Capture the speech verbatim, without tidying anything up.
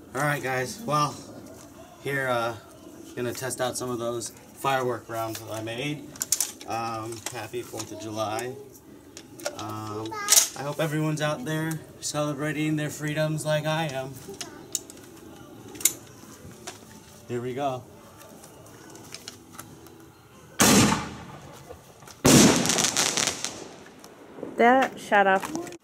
Alright guys, well, here, uh, gonna test out some of those firework rounds that I made. Um, happy fourth of July. Um, I hope everyone's out there celebrating their freedoms like I am. Here we go. That shot off